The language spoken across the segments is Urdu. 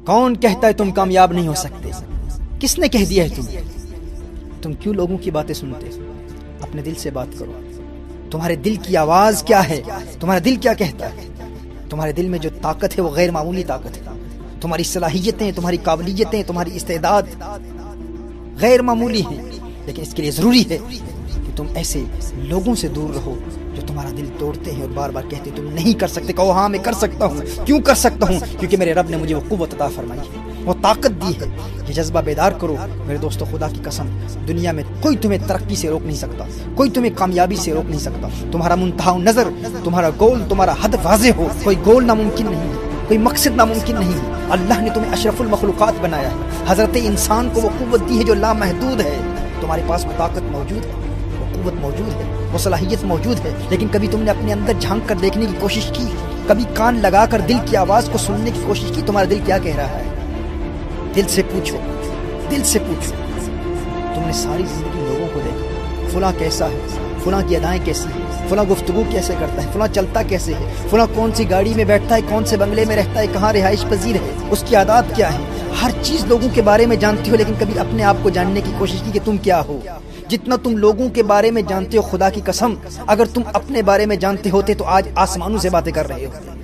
کون کہتا ہے تم کامیاب نہیں ہو سکتے؟ کس نے کہہ دیا ہے تم کیوں لوگوں کی باتیں سنتے؟ اپنے دل سے بات کرو. تمہارے دل کی آواز کیا ہے؟ تمہارا دل کیا کہتا ہے؟ تمہارے دل میں جو طاقت ہے وہ غیر معمولی طاقت ہے. تمہاری صلاحیتیں، تمہاری قابلیتیں، تمہاری استعداد غیر معمولی ہیں. لیکن اس کے لیے ضروری ہے کہ تم ایسے لوگوں سے دور رہو جو تمہارا دل توڑتے ہیں اور بار بار کہتے ہیں تم نہیں کر سکتے. کہو ہاں میں کر سکتا ہوں. کیوں کر سکتا ہوں؟ کیونکہ میرے رب نے مجھے وہ قوت عطا فرمائی ہے، وہ طاقت دی ہے. یہ جذبہ بیدار کرو میرے دوستو. خدا کی قسم دنیا میں کوئی تمہیں ترقی سے روک نہیں سکتا، کوئی تمہیں کامیابی سے روک نہیں سکتا. تمہارا منتہا نظر، تمہارا گول، تمہارا ہدف واضح ہو. کوئی گول ناممکن نہیں ہے، کوئی مقصد ناممکن نہیں ہے. اللہ نے تمہیں اشرف المخلوقات بنایا ہے. حضرت انسان کو وہ قوت دی ہے جو لامحدود ہے. تمہارے پاس وہ طاقت موجود ہے، وہ قوت موجود ہے، وہ صلاحیت موجود ہے. لیکن کبھی تم نے اپنے اندر جھانک کر دیکھنے کی کوشش کی؟ کبھی کان لگا کر دل کی آواز کو سننے کی کوشش کی؟ تمہارا دل کیا کہہ رہا ہے؟ دل سے پوچھو، دل سے پوچھو. تم نے ساری زندگی لوگوں کو دیکھا، فلاں کیسا ہے، فلاں کی ادائیں کیسی ہیں، فلاں گفتگو کیسے کرتا ہے، فلاں چلتا کیسے ہے، فلاں کون سی گاڑی میں بیٹھتا ہے، کون سے بنگلے میں رہتا ہے، کہاں رہائش پذیر ہے، اس کی عادات کیا ہے. ہر چیز لوگوں کے بارے میں جانتی ہو، لیکن کبھی اپنے آپ کو جاننے کی کوشش کی کہ تم کیا ہو؟ جتنا تم لوگوں کے بارے میں جانتے ہو، خدا کی قسم اگر تم اپنے بارے میں جانتے ہوتے تو آج آسمانوں سے باتیں کر رہے ہوتے.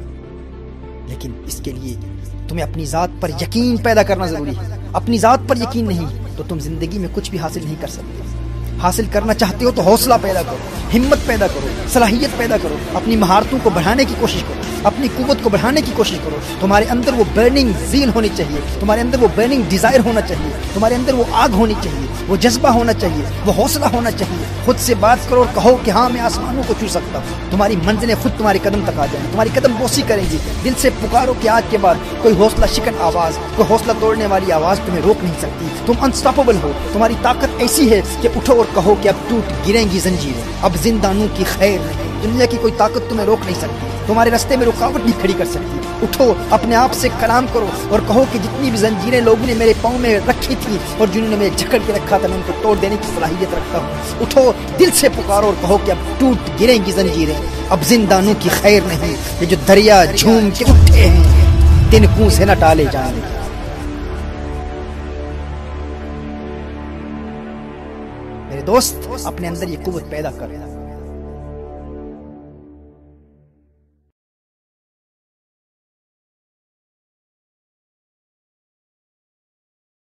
لیکن اس کے لیے تمہیں اپنی ذات پر یقین پیدا کرنا ضروری ہے. اپنی ذات پر یقین نہیں تو تم زندگی میں کچھ بھی حاصل نہیں کر سکتے. حاصل کرنا چاہتے ہو تو حوصلہ پیدا کرو، ہمت پیدا کرو، صلاحیت پیدا کرو. اپنی مہارتوں کو بڑھانے کی کوشش کرو، اپنی قوت کو بڑھانے کی کوشش کرو. تمہارے اندر وہ برننگ زیل ہونی چاہیے، تمہارے اندر وہ برننگ ڈیزائر ہونا چاہیے، تمہارے اندر وہ آگ ہونی چاہیے، وہ جذبہ ہونا چاہیے، وہ حوصلہ ہونا چاہیے. خود سے بات کرو اور کہو کہ ہاں میں آسمانوں کو چھو سکتا ہوں. تمہاری منزلیں خود تمہارے قدم تک آ جائیں، تمہاری قدم بوسی کریں گی. دل سے پکارو کہ آج کے بعد کوئی حوصلہ شکن آواز، کوئی حوصلہ توڑنے والی آواز تمہیں روک نہیں سکتی. تم انسٹاپیبل ہو. تمہاری طاقت ایسی ہے کہ اٹھو اور کہو کہ اب ٹوٹ گریں گی زنجیریں، اب زندانوں کی خیر نہیں. دنیا کی کوئی طاقت تمہیں روک نہیں سکتی، تمہارے راستے میں رکاوٹ نہیں کھڑی کر سکتی. اٹھو، اپنے آپ سے کلام کرو اور کہو کہ جتنی بھی زنجیریں لوگوں نے میرے پاؤں میں رکھی تھی اور جنہوں نے مجھے جکڑ کے رکھا تھا، میں ان کو توڑ دینے کی صلاحیت رکھتا ہوں. اٹھو، دل سے پکارو اور کہو کہ اب ٹوٹ گریں گی زنجیریں، اب زندانوں کی خیر نہیں. یہ جو دریا جھوم کے اٹھے ہیں تنکوں سے نہ ٹالے جائیں. میرے دوست اپنے اندر یہ قوت پیدا کر.